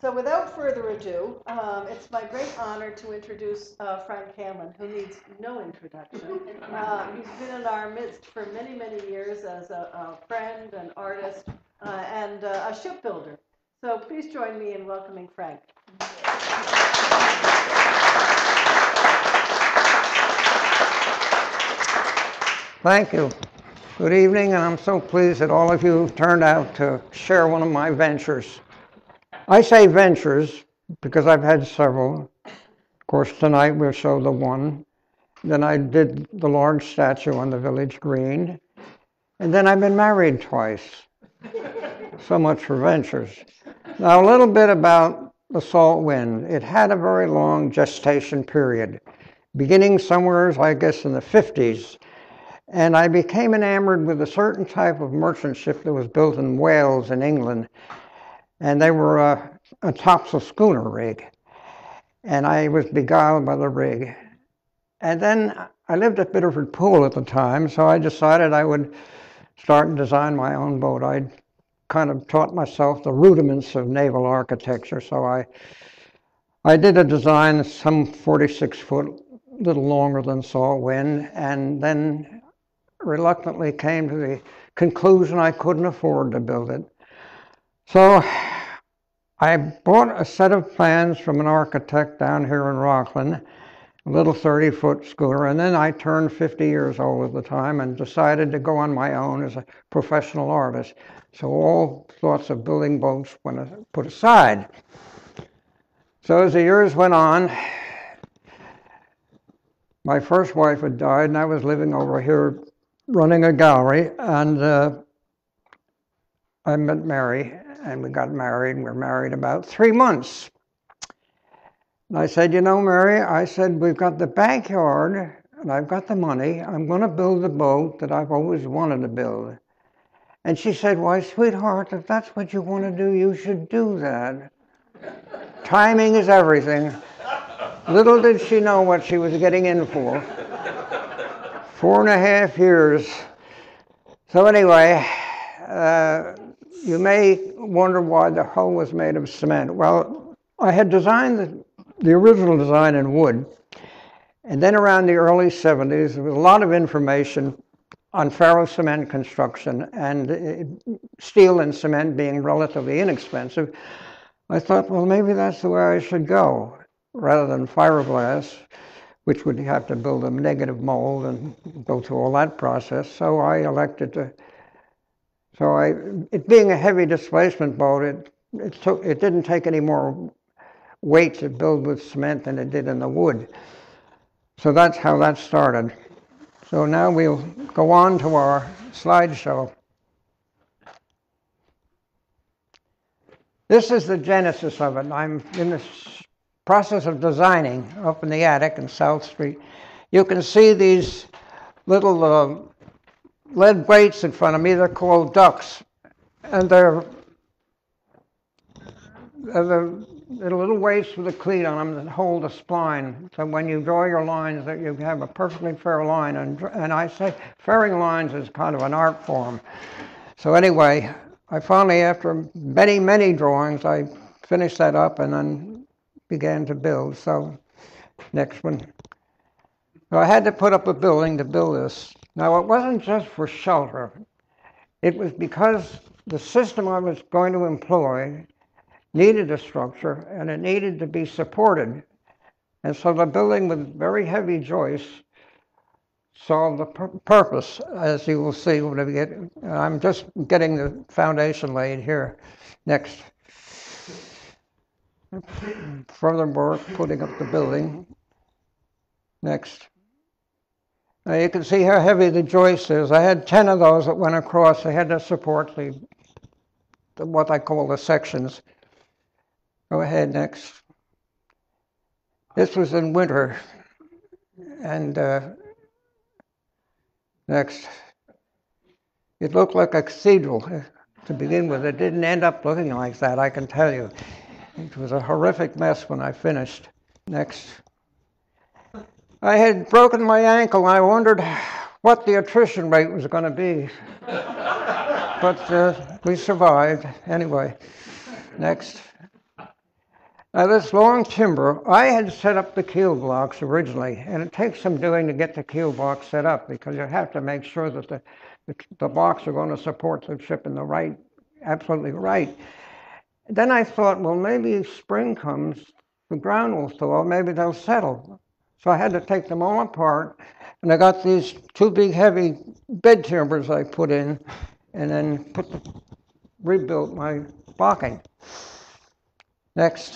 So without further ado, it's my great honor to introduce Frank Hanlon, who needs no introduction. He's been in our midst for many, many years as a friend, an artist, and a shipbuilder. So please join me in welcoming Frank. Thank you. Good evening, and I'm so pleased that all of you have turned out to share one of my ventures. I say ventures because I've had several. Of course, tonight we'll show the one. Then I did the large statue on the village green. And then I've been married twice. So much for ventures. Now, a little bit about the salt wind. It had a very long gestation period, beginning somewhere, I guess, in the 50s. And I became enamored with a certain type of merchant ship that was built in Wales in England. And they were a topsail schooner rig. And I was beguiled by the rig. And then I lived at Biddeford Pool at the time, so I decided I would start and design my own boat. I'd kind of taught myself the rudiments of naval architecture, so I did a design some 46 foot, a little longer than salt wind, and then reluctantly came to the conclusion I couldn't afford to build it. So I bought a set of plans from an architect down here in Rockland, a little 30-foot schooner, and then I turned 50 years old at the time and decided to go on my own as a professional artist. So all thoughts of building boats were put aside. So as the years went on, my first wife had died, and I was living over here running a gallery, and I met Mary, and we got married, and we were married about 3 months. And I said, you know, Mary, I said, we've got the backyard, and I've got the money. I'm going to build the boat that I've always wanted to build. And she said, why, sweetheart, if that's what you want to do, you should do that. Timing is everything. Little did she know what she was getting in for. 4.5 years. So anyway, you may wonder why the hull was made of cement. Well, I had designed the original design in wood, and then around the early 70s, there was a lot of information on ferro cement construction, and steel and cement being relatively inexpensive. I thought, well, maybe that's the way I should go, rather than fiberglass, which would have to build a negative mold and go through all that process. So I elected to. It being a heavy displacement boat, it didn't take any more weight to build with cement than it did in the wood. So that's how that started. So now we'll go on to our slideshow. This is the genesis of it. I'm in the process of designing up in the attic in South Street. You can see these little lead weights in front of me. They're called ducks, and they're little weights with a cleat on them that hold a spline. So when you draw your lines, that you have a perfectly fair line. And I say fairing lines is kind of an art form. So anyway, I finally, after many, many drawings, I finished that up and then began to build. So next one. So I had to put up a building to build this. Now, it wasn't just for shelter. It was because the system I was going to employ needed a structure, and it needed to be supported. And so the building with very heavy joists solved the purpose, as you will see when we get. I'm just getting the foundation laid here. Next. Further work, putting up the building. Next. Now you can see how heavy the joist is. I had 10 of those that went across. They had to support what I call the sections. Go ahead, next. This was in winter. And next. It looked like a cathedral to begin with. It didn't end up looking like that, I can tell you. It was a horrific mess when I finished. Next. I had broken my ankle, and I wondered what the attrition rate was going to be. But we survived. Anyway, next. Now this long timber, I had set up the keel blocks originally, and it takes some doing to get the keel blocks set up because you have to make sure that the blocks are going to support the ship in the right, absolutely right. Then I thought, well, maybe if spring comes, the ground will thaw, maybe they'll settle. So I had to take them all apart, and I got these two big heavy bed timbers I put in, and then rebuilt my blocking. Next.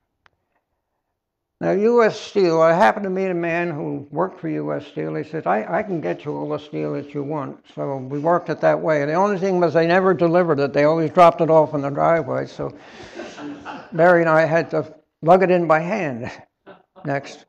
Now, U.S. Steel, I happened to meet a man who worked for U.S. Steel. He said, I can get you all the steel that you want. So we worked it that way. The only thing was they never delivered it. They always dropped it off in the driveway. So Mary and I had to lug it in by hand. Next.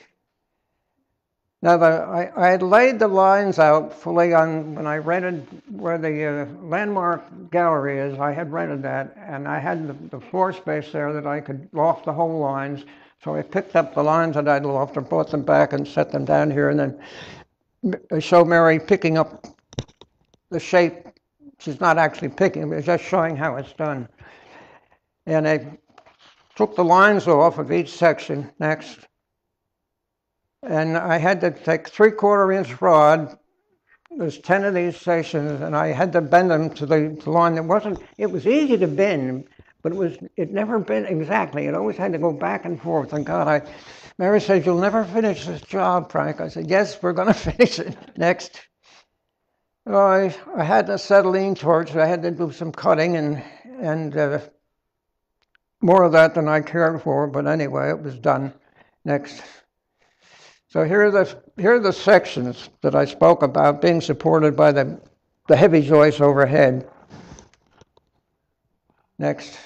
Now, I had laid the lines out fully when I rented where the Landmark Gallery is. I had rented that, and I had the floor space there that I could loft the whole lines. So I picked up the lines that I'd lofted, brought them back, and set them down here, and then I showed Mary picking up the shape. She's not actually picking, but just showing how it's done. And I took the lines off of each section. Next. And I had to take 3/4-inch rod. There's 10 of these sections, and I had to bend them to the line. It was easy to bend, but it never bent exactly. It always had to go back and forth. And God, Mary said, "You'll never finish this job, Frank." I said, "Yes, we're going to finish it." Next. Well, I had a acetylene torch. I had to do some cutting and more of that than I cared for. But anyway, it was done. Next. So here are the sections that I spoke about being supported by the heavy joists overhead. Next.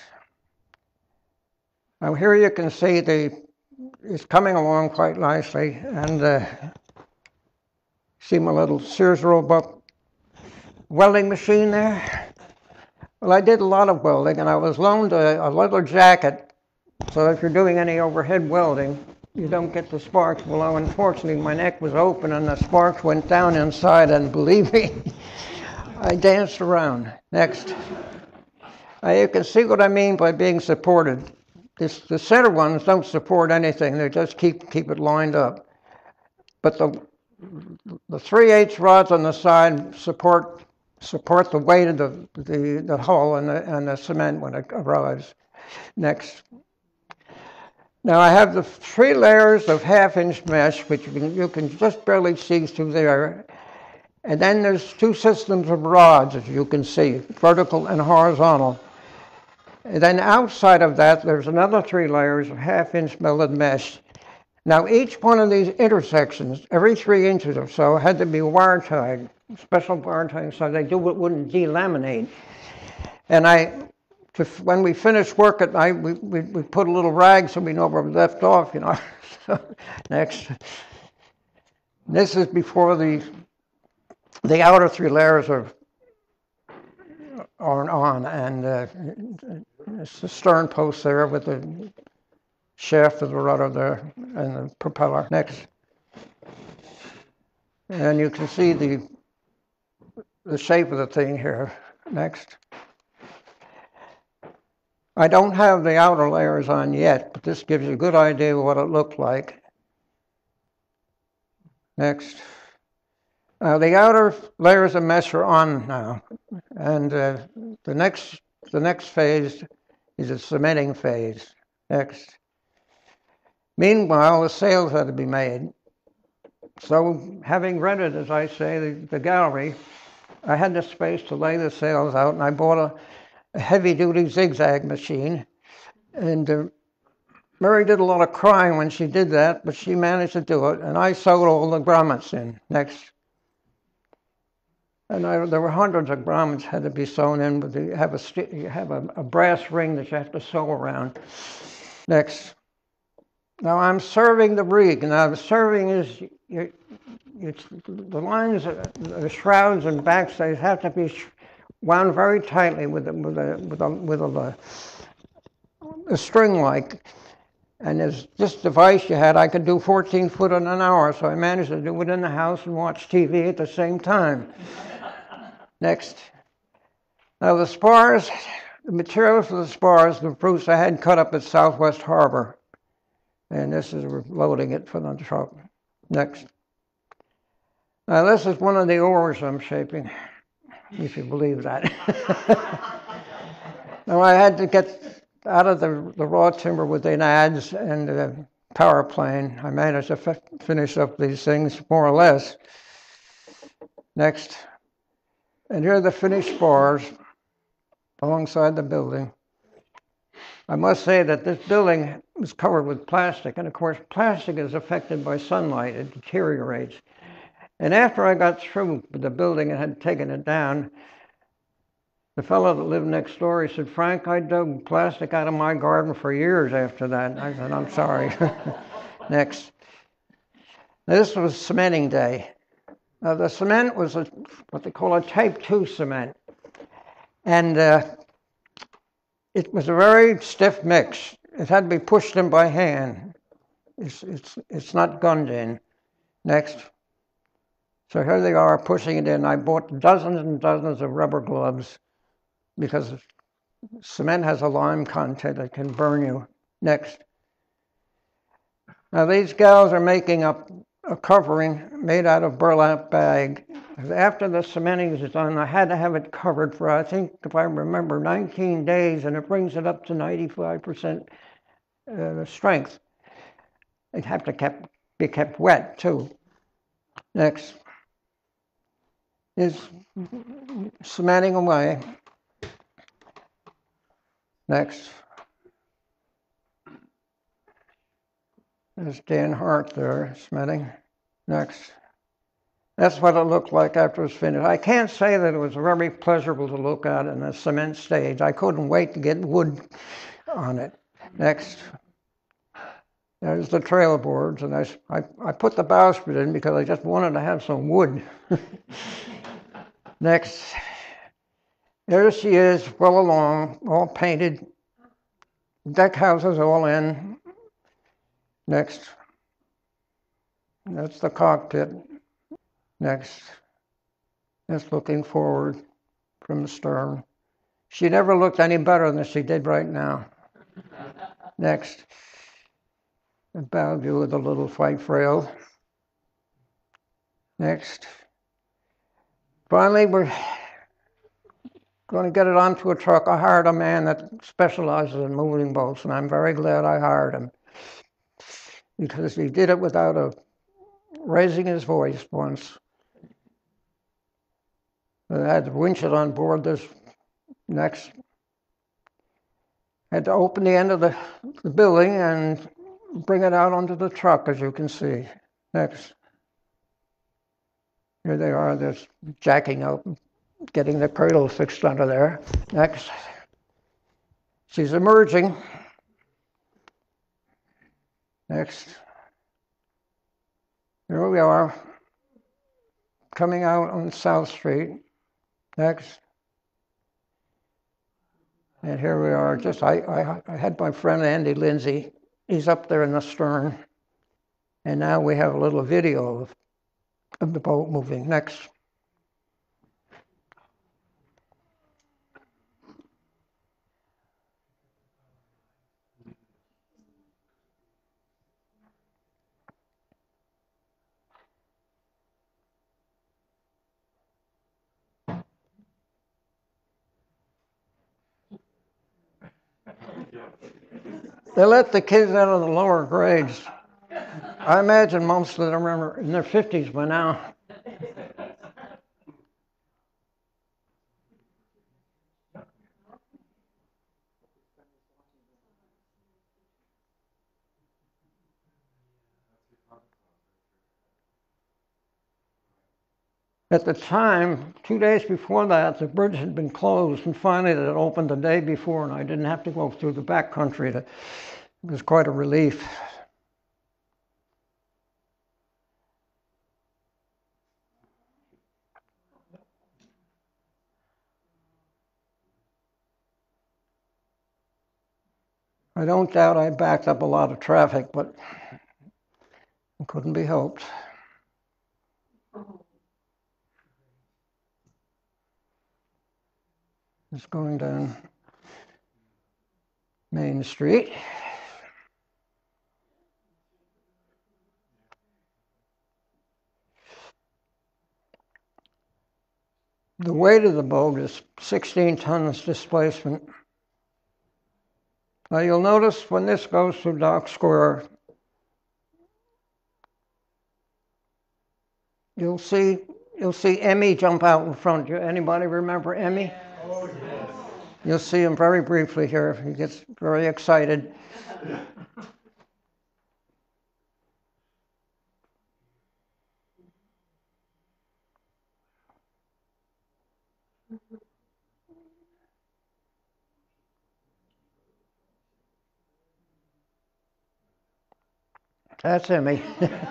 Now here you can see it's coming along quite nicely, and see my little Sears Roebuck welding machine there. Well, I did a lot of welding, and I was loaned a leather jacket, so if you're doing any overhead welding, you don't get the sparks below. Unfortunately, my neck was open and the sparks went down inside, and believe me, I danced around. Next. You can see what I mean by being supported. The center ones don't support anything. They just keep it lined up. But the 3/8 rods on the side support the weight of the hull and the cement when it arrives. Next. Now I have the 3 layers of 1/2-inch mesh, which you can just barely see through there. And then there's 2 systems of rods, as you can see, vertical and horizontal. And then outside of that, there's another 3 layers of 1/2-inch melted mesh. Now each one of these intersections, every 3 inches or so, had to be wire tied, special wire tying, so it wouldn't delaminate. And when we finished work at night, we put a little rag so we know where we left off, you know. Next. This is before the outer 3 layers are on, and it's the stern post there with the shaft of the rudder there and the propeller. Next. And you can see the shape of the thing here. Next. I don't have the outer layers on yet, but this gives you a good idea of what it looked like. Next. The outer layers of mesh are on now, and the next phase is a cementing phase. Next. Meanwhile, the sails had to be made. So, having rented, as I say, the gallery, I had the space to lay the sails out, and I bought a heavy-duty zigzag machine, and Mary did a lot of crying when she did that, but she managed to do it, and I sewed all the grommets in. Next. And there were hundreds of grommets had to be sewn in, but you have a brass ring that you have to sew around. Next. Now I'm serving the rig. Now the serving is the lines, the shrouds and backstays have to be wound very tightly with a string like. And this device you had, I could do 14 foot in an hour, so I managed to do it in the house and watch TV at the same time. Next. Now the spars the materials for the spars, the fruits I had cut up at Southwest Harbor. And this is loading it for the truck. Next. Now this is one of the oars I'm shaping, if you believe that. Now I had to get out of the raw timber with the adze and the power plane. I managed to finish up these things more or less. Next. And here are the finished spars alongside the building. I must say that this building was covered with plastic, and of course plastic is affected by sunlight, it deteriorates. And after I got through with the building and had taken it down, the fellow that lived next door, he said, "Frank, I dug plastic out of my garden for years after that." I said, "I'm sorry." Next. This was cementing day. Now the cement was what they call a type 2 cement. And it was a very stiff mix. It had to be pushed in by hand. It's not gunned in. Next. So here they are pushing it in. I bought dozens and dozens of rubber gloves because cement has a lime content that can burn you. Next. Now these gals are making up a covering made out of burlap bag. After the cementing is done, I had to have it covered for, I think, if I remember, 19 days, and it brings it up to 95% strength. It have to be kept wet, too. Next is cementing away. Next. There's Dan Hart there, cementing. Next. That's what it looked like after it was finished. I can't say that it was very pleasurable to look at in the cement stage. I couldn't wait to get wood on it. Next. There's the trailer boards, and I put the bowsprit in because I just wanted to have some wood. Next. There she is, well along, all painted. Deck houses all in. Next. That's the cockpit. Next. That's looking forward from the stern. She never looked any better than she did right now. Next. The bow view of the little fight frail. Next. Finally, we're going to get it onto a truck. I hired a man that specializes in moving boats, and I'm very glad I hired him because he did it without raising his voice once. I had to winch it on board this. Next. Had to open the end of the building and bring it out onto the truck, as you can see. Next. Here they are, they're jacking up, getting the cradle fixed under there. Next. She's emerging. Next. Here we are, coming out on South Street. Next. And here we are, I had my friend Andy Lindsay. He's up there in the stern. And now we have a little video of the boat moving. Next. They let the kids out of the lower grades. I imagine most of them are in their 50s by now. At the time, 2 days before that, the bridge had been closed, and finally it opened the day before, and I didn't have to go through the back country. It was quite a relief. I don't doubt I backed up a lot of traffic, but it couldn't be helped. It's going down. Main Street. The weight of the boat is 16 tons displacement. Now you'll notice when this goes through Dock Square, you'll see Emmy jump out in front. Anybody remember Emmy? Oh, yes. You'll see him very briefly here. He gets very excited. That's Emmy.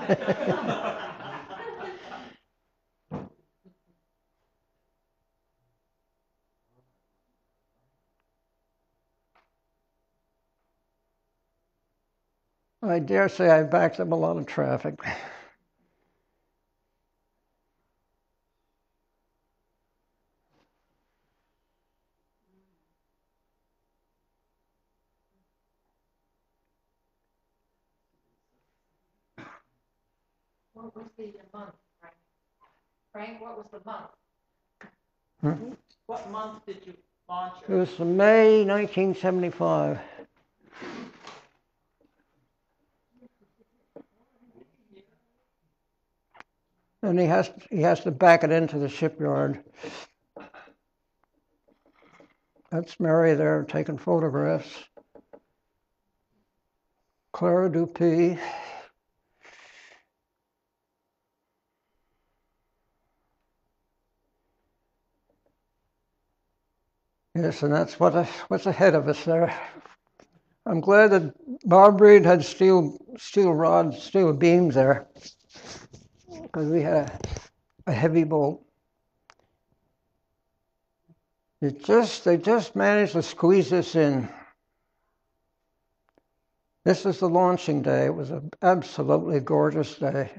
I dare say I backed up a lot of traffic. What was the month, Frank? Frank, what was the month? Hmm? What month did you launch It it? was May 1975. And he has to back it into the shipyard. That's Mary there taking photographs. Clara Dupee. Yes, and that's what's ahead of us there. I'm glad that Bob Reed had steel rods, steel beams there, because we had a heavy boat. They just managed to squeeze this in. This is the launching day. It was an absolutely gorgeous day.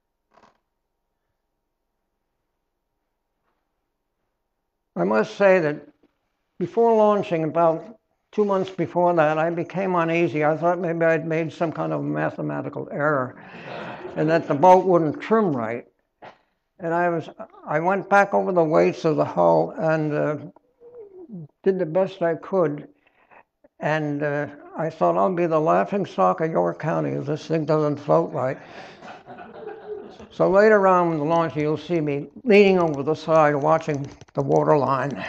I must say that before launching, about 2 months before that, I became uneasy. I thought maybe I'd made some kind of mathematical error and that the boat wouldn't trim right. And I went back over the weights of the hull and did the best I could. And I thought I'll be the laughingstock of York County if this thing doesn't float right. So later on in the launch, you'll see me leaning over the side watching the water line.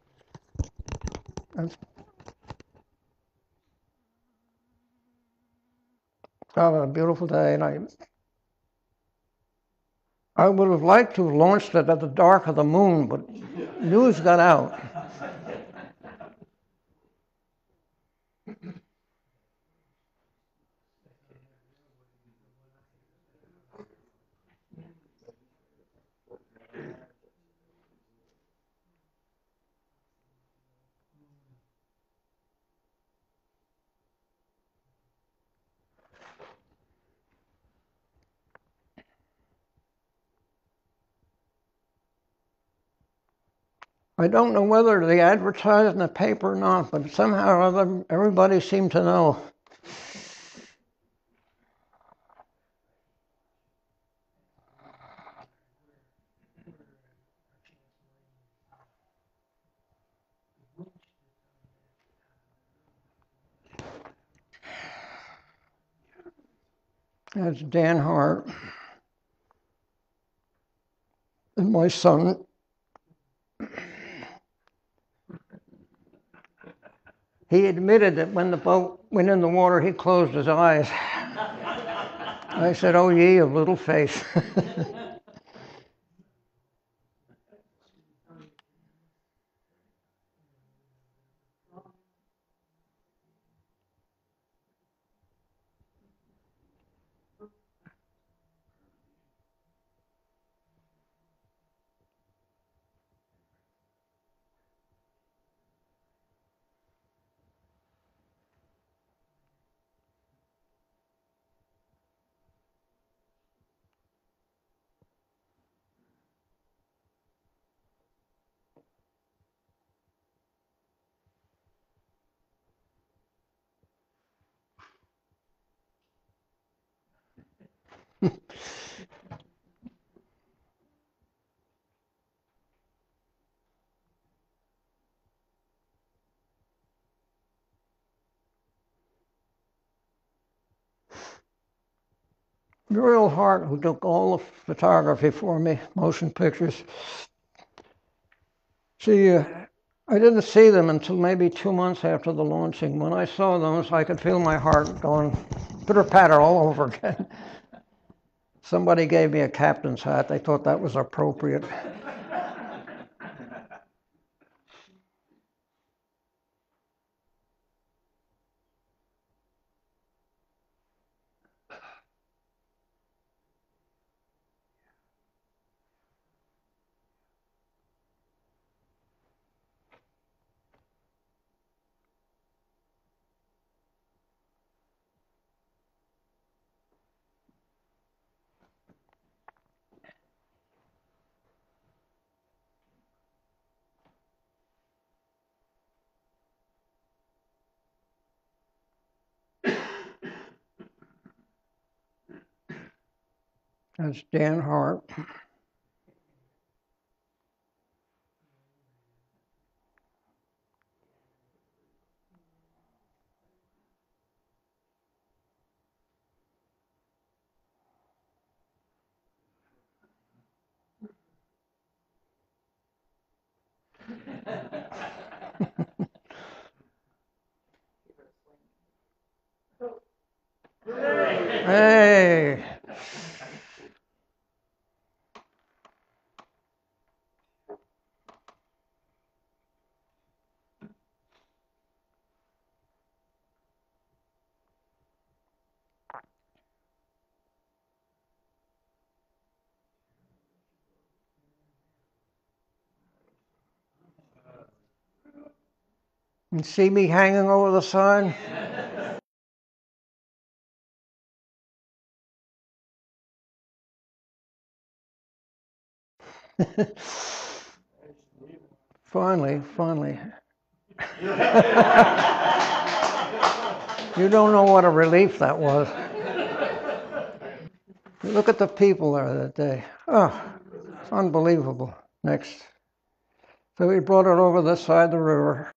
Oh, a beautiful day, and I would have liked to have launched it at the dark of the moon, but news got out. I don't know whether they advertised in the paper or not, but somehow or other, everybody seemed to know. That's Dan Hart and my son. He admitted that when the boat went in the water, he closed his eyes. I said, "Oh, ye of little faith." Muriel Hart, who took all the photography for me, motion pictures. She, I didn't see them until maybe 2 months after the launching. When I saw those, I could feel my heart going pitter-patter all over again. Somebody gave me a captain's hat. They thought that was appropriate. That's Dan Hart. Hey! You see me hanging over the side? Finally. You don't know what a relief that was. Look at the people there that day. Oh, it's unbelievable. Next. So we brought it over this side of the river.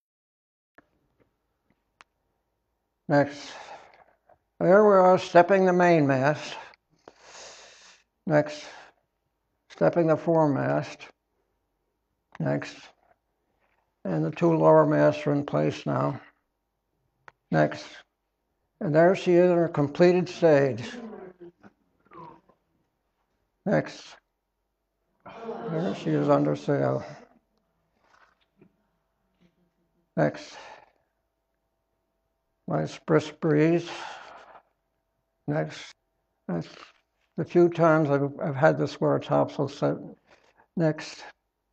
Next. There we are, stepping the mainmast. Next. Stepping the foremast. Next. And the two lower masts are in place now. Next. And there she is in her completed stage. Next. There she is under sail. Next. Nice brisk breeze. Next. That's the few times I've had the square topsail set. Next.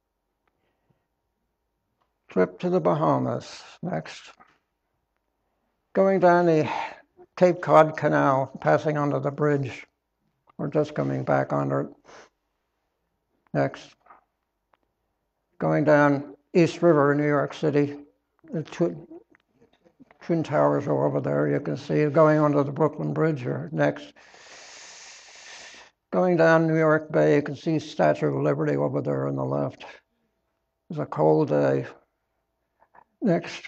Trip to the Bahamas. Next. Going down the Cape Cod Canal, passing under the bridge, or just coming back under it. Next. Going down East River in New York City. The Twin Towers are over there. You can see it going under the Brooklyn Bridge. Or next. Going down New York Bay, you can see Statue of Liberty over there on the left. It's a cold day. Next.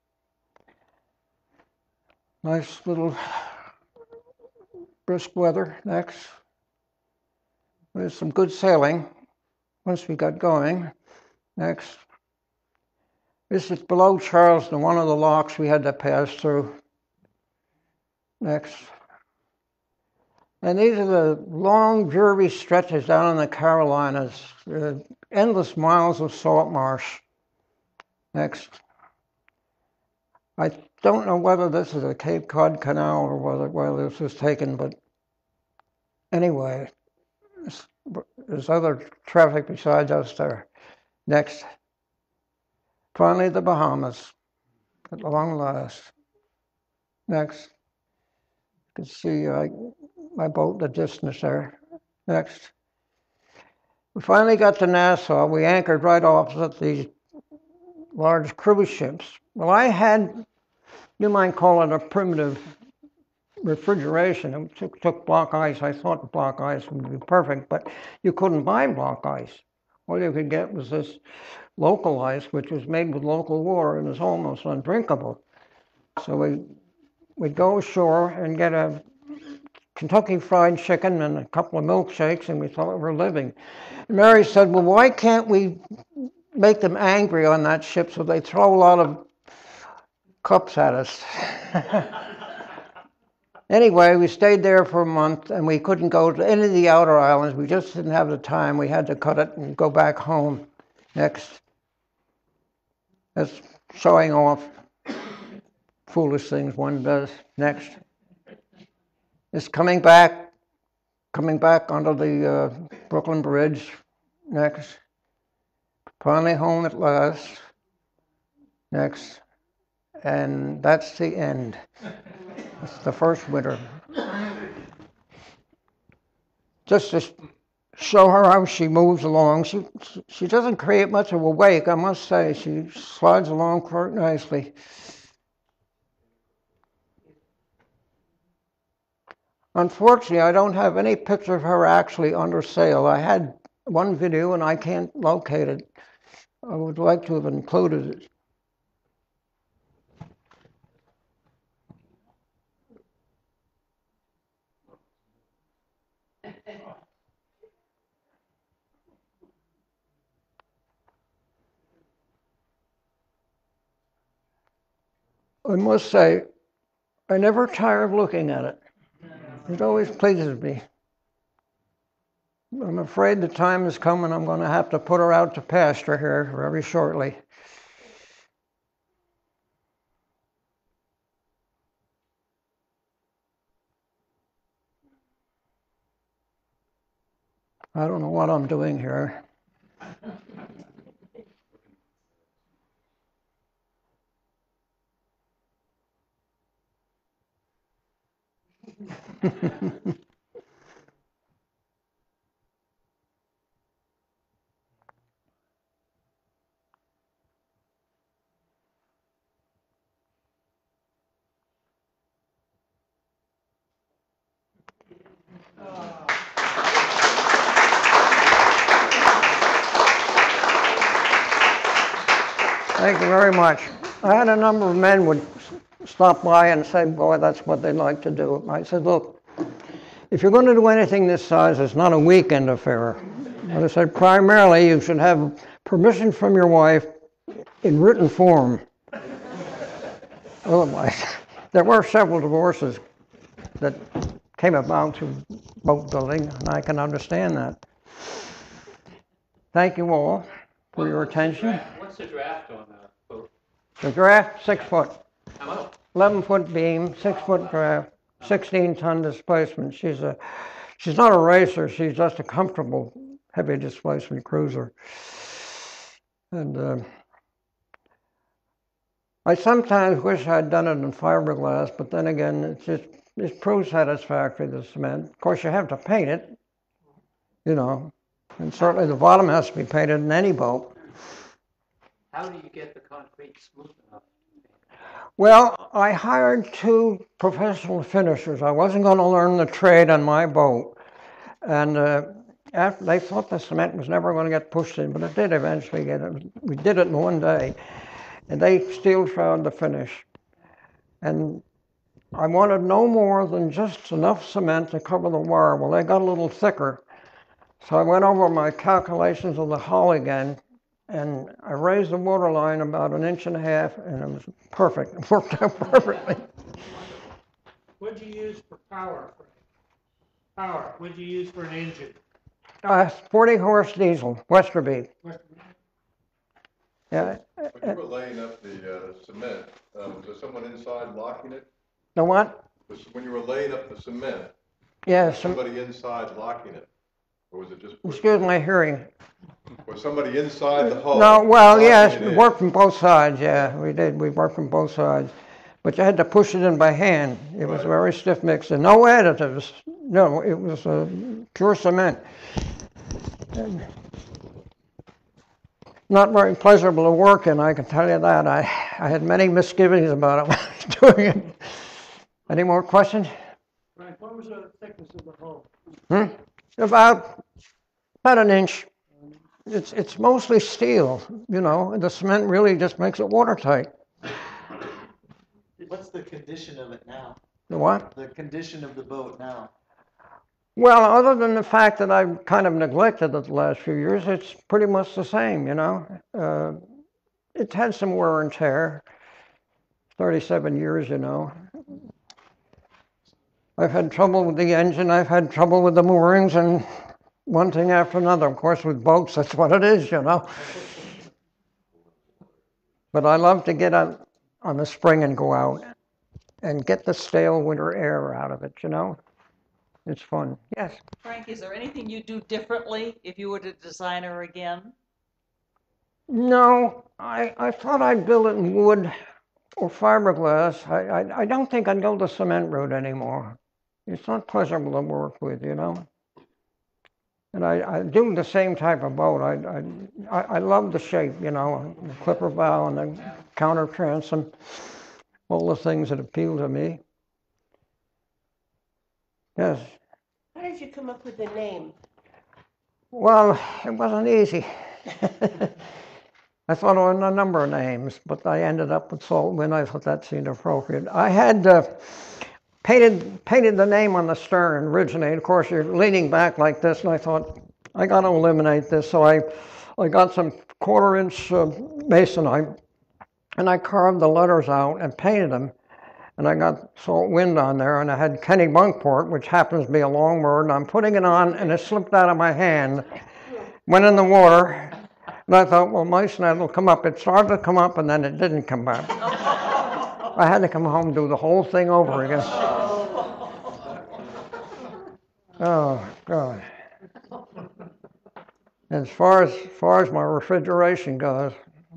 Nice little brisk weather. Next. There's some good sailing once we got going. Next. This is below Charleston, one of the locks we had to pass through. Next. And these are the long, dreary stretches down in the Carolinas, endless miles of salt marsh. Next. I don't know whether this is a Cape Cod Canal or whether this was taken, but anyway, there's other traffic besides us there. Next. Finally, the Bahamas, at long last. Next. You can see my boat in the distance there. Next. We finally got to Nassau. We anchored right opposite these large cruise ships. Well, I had, you might call it a primitive refrigeration. It took block ice. I thought block ice would be perfect, but you couldn't buy block ice. All you could get was this local ice, which was made with local water and is almost undrinkable. So we'd go ashore and get a Kentucky Fried Chicken and a couple of milkshakes, and we thought we were living. Mary said, well, why can't we make them angry on that ship so they throw a lot of cups at us? Anyway, we stayed there for a month, and we couldn't go to any of the outer islands. We just didn't have the time. We had to cut it and go back home. Next. That's showing off foolish things one does. Next. It's coming back onto the Brooklyn Bridge. Next. Finally home at last. Next. And that's the end. It's the first winter. Just to show her how she moves along. She doesn't create much of a wake, I must say. She slides along quite nicely. Unfortunately, I don't have any picture of her actually under sail. I had one video and I can't locate it. I would like to have included it. I must say, I never tire of looking at it. It always pleases me. I'm afraid the time has come and I'm going to have to put her out to pasture here very shortly. I don't know what I'm doing here. Thank you very much. I had a number of men would stop by and say, boy, that's what they like to do. I said, look, if you're going to do anything this size, it's not a weekend affair. But I said, primarily, you should have permission from your wife in written form. Otherwise, there were several divorces that came about through boat building, and I can understand that. Thank you all for your attention. What's the draft on that boat? The draft, 6 foot. How much? 11-foot beam, 6-foot draft, 16-ton displacement. She's not a racer. She's just a comfortable heavy displacement cruiser. And I sometimes wish I'd done it in fiberglass, but then again, it proves satisfactory, the cement. Of course, you have to paint it, you know, and certainly the bottom has to be painted in any boat. How do you get the concrete smooth enough? Well, I hired 2 professional finishers. I wasn't going to learn the trade on my boat. And after they thought the cement was never going to get pushed in, but it did eventually get it. We did it in one day. And they steel trowed the finish. And I wanted no more than just enough cement to cover the wire. Well, they got a little thicker. So I went over my calculations of the hull again, and I raised the water line about 1.5 inches, and it was perfect. It worked out perfectly. What'd you use for power? What'd you use for an engine? 40-horse diesel, Westerby. Yeah. When you were laying up the cement, was there someone inside locking it? The what? When you were laying up the cement, Yeah. was somebody inside locking it? Or was it just... Excuse my hearing. Was somebody inside the hull? No, well, yes, locking we it in? worked from both sides, yeah, we did. We worked from both sides. But you had to push it in by hand. It was a very stiff mix, and no additives. No, it was pure cement. And not very pleasurable to work in, I can tell you that. I had many misgivings about it when I was doing it. Any more questions? Frank, what was the thickness of the hull? About 1 inch. It's mostly steel, you know, and the cement really just makes it watertight. What's the condition of it now? The what? The condition of the boat now? Well, other than the fact that I've kind of neglected it the last few years, it's pretty much the same, you know. It's had some wear and tear. 37 years, you know. I've had trouble with the engine, I've had trouble with the moorings, and one thing after another. Of course, with boats, that's what it is, you know. But I love to get out on the spring and go out and get the stale winter air out of it, you know. It's fun. Yes. Frank, is there anything you do differently if you were to design her again? No, I thought I'd build it in wood or fiberglass. I don't think I'd go the cement route anymore. It's not pleasurable to work with, you know. And I do the same type of boat. I love the shape, you know, the clipper bow and the counter transom, all the things that appeal to me. Yes. How did you come up with the name? Well, it wasn't easy. I thought of a number of names, but I ended up with Salt Wind. I thought that seemed appropriate. I had painted the name on the stern originally. Of course, you're leaning back like this, and I thought, I got to eliminate this. So I got some 1/4-inch masonite, and I carved the letters out and painted them. And I got Salt Wind on there, and I had Kennebunkport, which happens to be a long word, and I'm putting it on, and it slipped out of my hand, went in the water, and I thought, well, masonite will come up. It started to come up, and then it didn't come up. I had to come home and do the whole thing over again. Oh, God. As far as my refrigeration goes,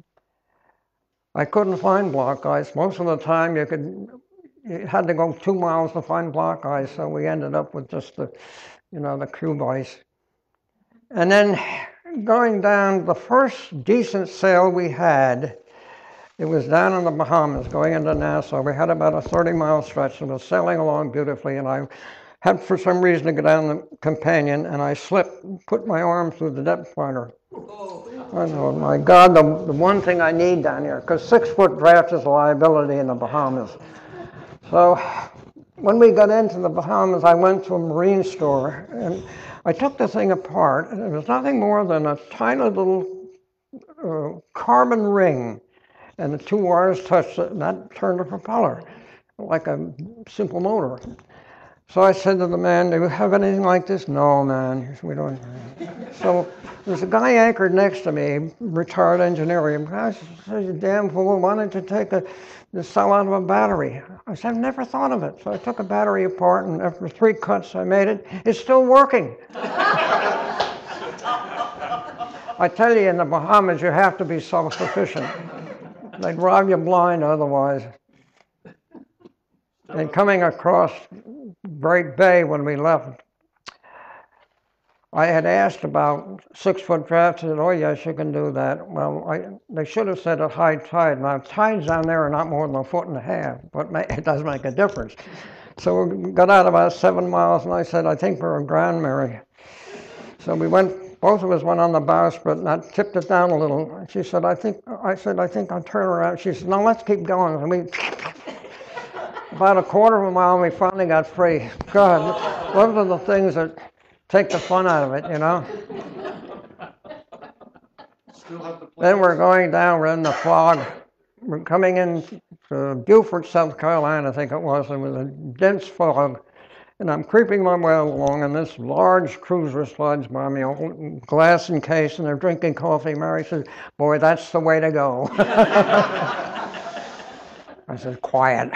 I couldn't find block ice. Most of the time you had to go 2 miles to find block ice, so we ended up with just the cube ice. And then going down, the first decent sail we had, it was down in the Bahamas, going into Nassau. We had about a 30-mile stretch, and was sailing along beautifully, and I had, for some reason, to go down the companion, and I slipped, put my arm through the depth finder. I thought, my God, the one thing I need down here, because 6-foot draft is a liability in the Bahamas. So when we got into the Bahamas, I went to a marine store, and I took the thing apart, and it was nothing more than a tiny little carbon ring, and the 2 wires touched it, and that turned the propeller, like a simple motor. So I said to the man, do you have anything like this? No, man, we don't. So there's a guy anchored next to me, retired engineer. I said, you damn fool, why don't you take the cell out of a battery? I said, I've never thought of it. So I took a battery apart, and after 3 cuts, I made it. It's still working. I tell you, in the Bahamas, you have to be self-sufficient. They drive you blind otherwise. And coming across Great Bay when we left, I had asked about 6-foot draft. They said, oh, yes, you can do that. Well, they should have said at high tide. Now, tides down there are not more than 1.5 foot, but it does make a difference. So we got out about 7 miles, and I said, I think we're aground, Mary. So we went, both of us went on the bowsprit, and I tipped it down a little. And she said, I think I'll turn around. She said, no, let's keep going. And we, about a 1/4 mile, we finally got free. God, those are the things that take the fun out of it, you know. Then we're going down, we're in the fog. We're coming in to Beaufort, South Carolina, I think it was. There was a dense fog. And I'm creeping my way along, and this large cruiser slides by me, all glass and case, and they're drinking coffee. Mary says, boy, that's the way to go. I said, quiet.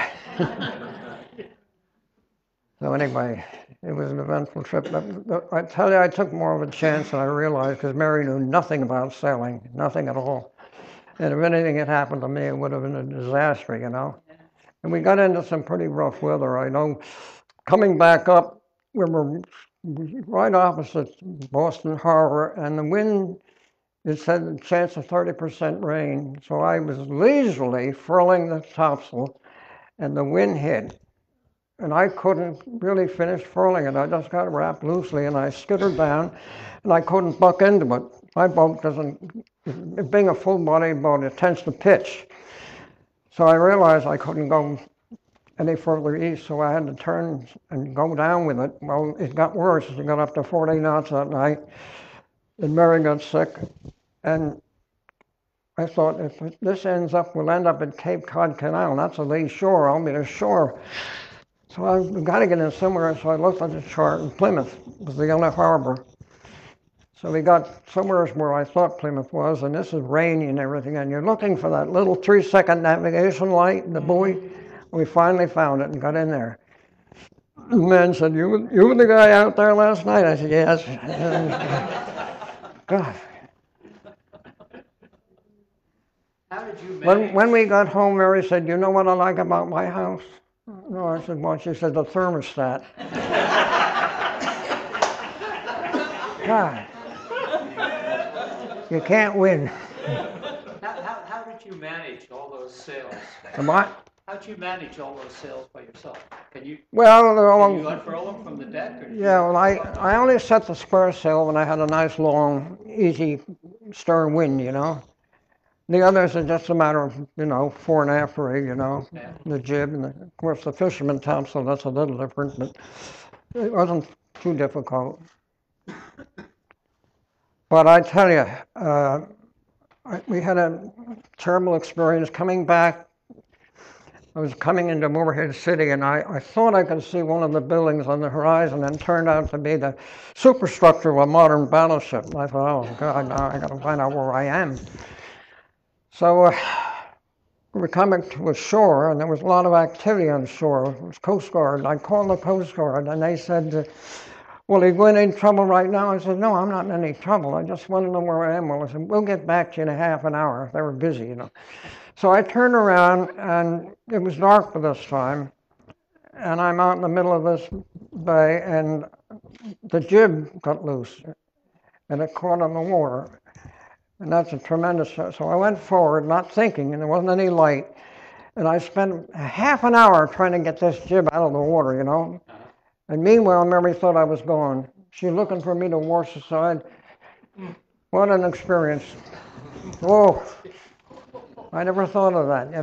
So anyway, it was an eventful trip. I tell you, I took more of a chance than I realized, because Mary knew nothing about sailing, nothing at all. And if anything had happened to me, it would have been a disaster, you know. And we got into some pretty rough weather. I know coming back up, we were right opposite Boston Harbor, and the wind, it said a chance of 30% rain. So I was leisurely furling the topsail, and the wind hit. And I couldn't really finish furling it. I just got wrapped loosely, and I skittered down, and I couldn't buck into it. My boat doesn't, being a full-body boat, it tends to pitch. So I realized I couldn't go any further east, so I had to turn and go down with it. Well, it got worse. It got up to 40 knots that night. And Mary got sick, and I thought, if this ends up, we'll end up at Cape Cod Canal, and that's a lee shore. I'll be the shore. So I've got to get in somewhere, so I looked at the chart, and Plymouth was the only harbor. So we got somewhere where I thought Plymouth was, and this is rainy and everything, and you're looking for that little 3-second navigation light in the buoy. We finally found it and got in there. The man said, you were the guy out there last night? I said, yes. God. How did you manage? When we got home, Mary said, you know what I like about my house? No, I said, well, she said, the thermostat. God. You can't win. How did you manage all those sales? What? How did you manage all those sales by yourself? Can you unfurl them from the deck? Or yeah, well, I only set the spur sail when I had a nice, long, easy stern wind, you know. The others are just a matter of, 4.5 rig, the jib, and of course the fisherman topsail, that's a little different, but it wasn't too difficult. But I tell you, we had a terrible experience coming back. I was coming into Moorhead City, and I thought I could see one of the buildings on the horizon, and it turned out to be the superstructure of a modern battleship. And I thought, oh God, now I got to find out where I am. So we were coming to a shore, and there was a lot of activity on shore. It was Coast Guard. I called the Coast Guard, and they said, well, are you in any trouble right now? I said, no, I'm not in any trouble. I just want to know where I am. Well, I said, we'll get back to you in a half an hour. They were busy, So I turned around, and it was dark by this time, and I'm out in the middle of this bay, and the jib got loose, and it caught on the water. And that's a tremendous, so I went forward, not thinking, and there wasn't any light, and I spent half an hour trying to get this jib out of the water, And meanwhile, Mary thought I was gone. She looking for me to wash aside. What an experience. Whoa. I never thought of that,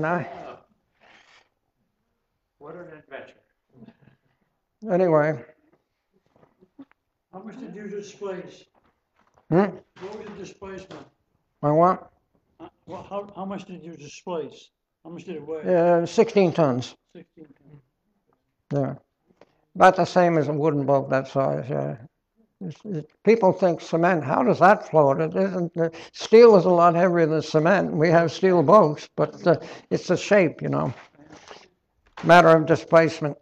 What an adventure. Anyway. How much did you displace? What was your displacement? My what? How much did you displace? How much did it weigh? 16 tons. 16 tons. Yeah. About the same as a wooden boat that size, yeah. People think cement, how does that float? It isn't. Steel is a lot heavier than cement. We have steel boats, but it's the shape, Matter of displacement.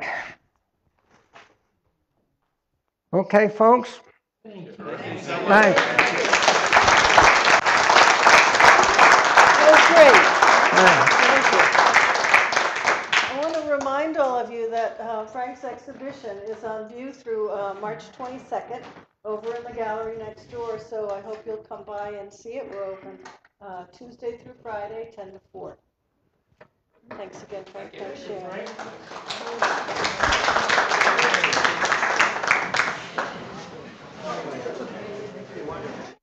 Okay, folks? Thanks. Thanks. That was great. Thanks. Thank you. I want to remind all of you that Frank's exhibition is on view through March 22nd over in the gallery next door, so I hope you'll come by and see it. We're open Tuesday through Friday, 10 to 4. Thanks again, Frank. Thanks, Sharon.